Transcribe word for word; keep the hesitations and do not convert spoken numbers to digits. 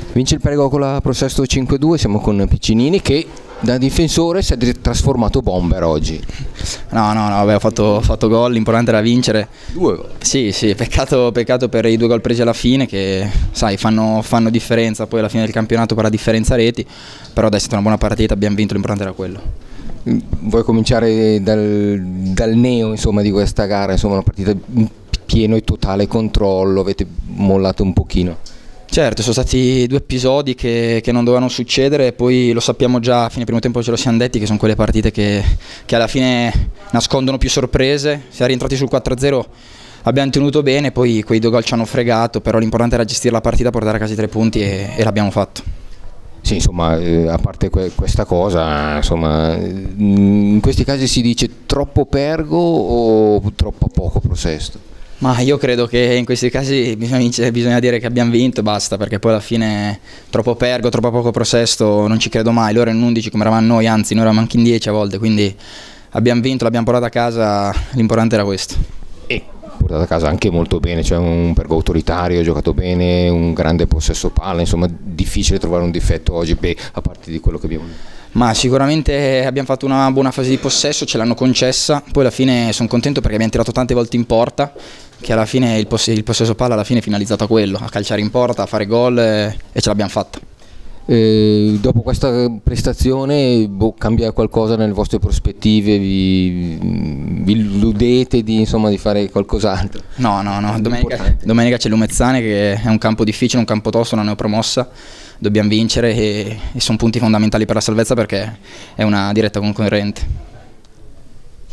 Vince il Perego con la Prosesto cinque due, siamo con Piccinini che da difensore si è trasformato bomber oggi. No, no, no, vabbè, ho fatto, ho fatto gol, l'importante era vincere. Due gol? Sì, sì, peccato, peccato per i due gol presi alla fine che, sai, fanno, fanno differenza, poi alla fine del campionato per la differenza reti, però dai, è stata una buona partita, abbiamo vinto, l'importante era quello. Vuoi cominciare dal, dal neo, insomma, di questa gara, insomma, una partita in pieno e totale controllo, avete mollato un pochino? Certo, sono stati due episodi che, che non dovevano succedere, poi lo sappiamo già, a fine primo tempo ce lo siamo detti, che sono quelle partite che, che alla fine nascondono più sorprese. Siamo rientrati sul quattro a zero, abbiamo tenuto bene, poi quei due gol ci hanno fregato, però l'importante era gestire la partita, portare a casa i tre punti e, e l'abbiamo fatto. Sì, insomma, eh, a parte que questa cosa, insomma, in questi casi si dice troppo Pergo o troppo poco Prosesto? Ma io credo che in questi casi bisogna, bisogna dire che abbiamo vinto e basta, perché poi alla fine troppo Pergo, troppo poco Prosesto non ci credo mai. Loro in undici come eravamo noi, anzi noi eravamo anche in dieci a volte, quindi abbiamo vinto, l'abbiamo portato a casa, l'importante era questo. E portato a casa anche molto bene, cioè un Pergo autoritario, giocato bene, un grande possesso palla, insomma difficile trovare un difetto oggi, beh, a parte di quello che abbiamo detto. Ma sicuramente abbiamo fatto una buona fase di possesso, ce l'hanno concessa, poi alla fine sono contento perché abbiamo tirato tante volte in porta, che alla fine il, poss il possesso palla alla fine è finalizzato a quello, a calciare in porta, a fare gol e, e ce l'abbiamo fatta. Eh, dopo questa prestazione boh, cambia qualcosa nelle vostre prospettive, vi, vi illudete di, insomma, di fare qualcos'altro? No, no, no, domenica, domenica c'è l'Umezzane che è un campo difficile, un campo tosto, una neopromossa, dobbiamo vincere e, e sono punti fondamentali per la salvezza perché è una diretta concorrente.